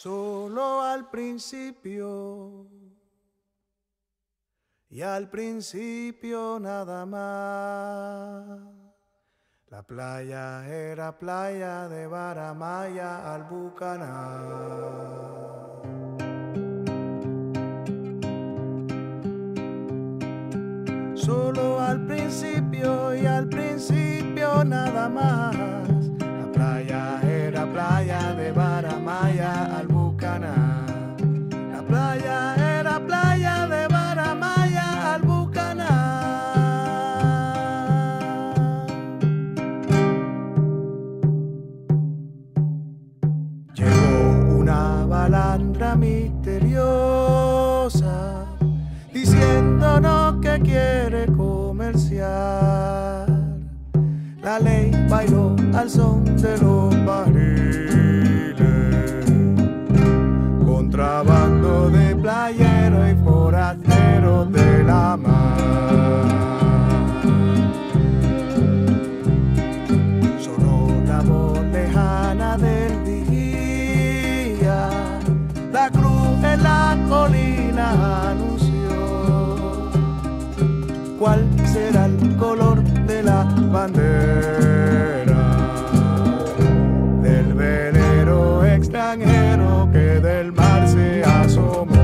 solo al principio, y al principio nada más. La playa era playa de Baramaya, Albucaná. Solo al principio y al principio nada más. La playa era playa de Baramaya, Albucaná. La playa era playa de Baramaya, Albucaná. Llegó una balandra misteriosa diciéndonos que quiere comerciar. La ley bailó al son de los barriles, contrabando de playero y forasteros de la mar. Sonó la voz lejana del vigía, la cruz en la colina anunció cuál será el color de la bandera del velero extranjero que del mar se asomó.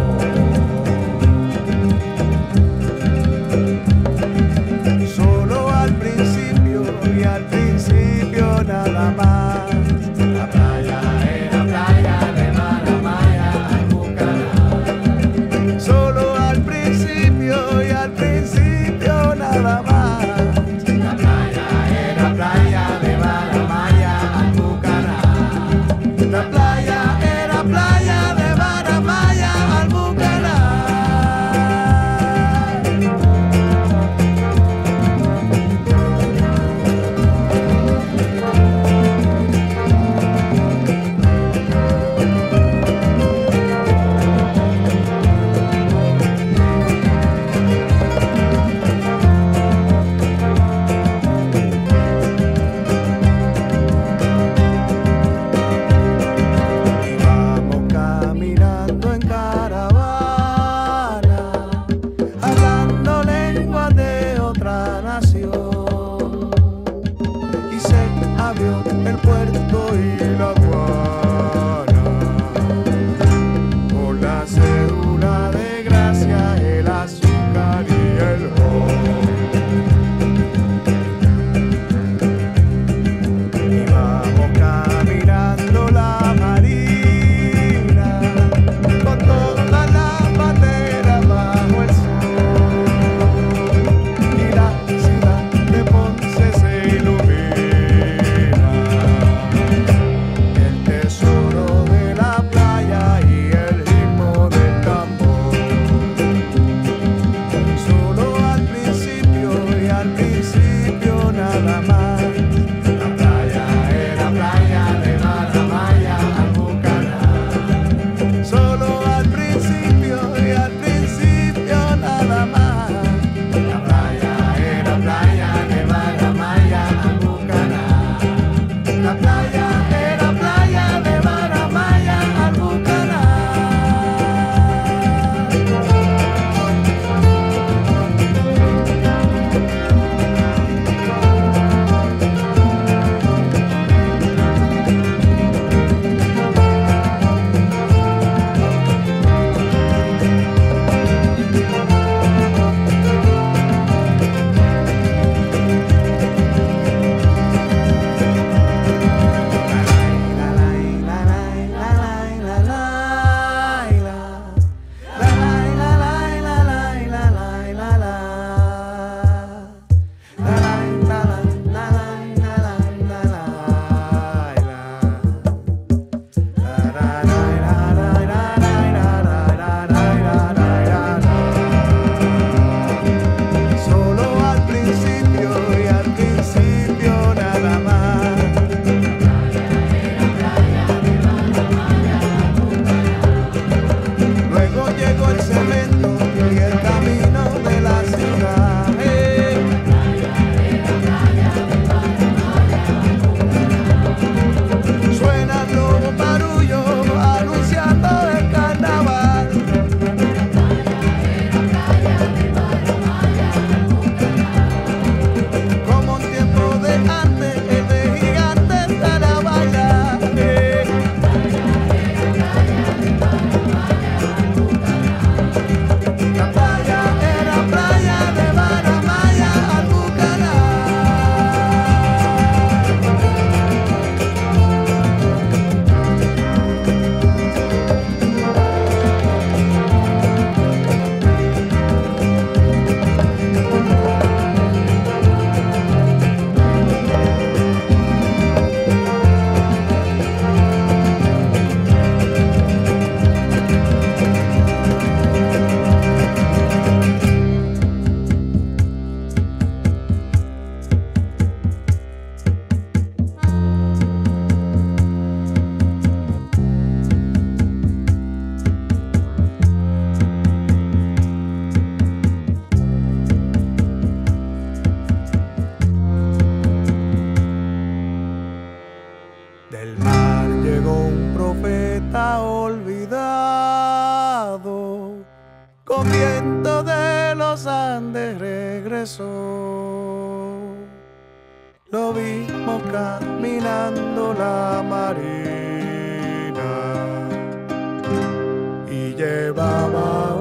Solo al principio y al principio nada más. La playa era playa de Baramaya, Albucaná. Solo al principio y al principio nada más. La playa era de regreso. Lo vimos caminando la marina y llevaba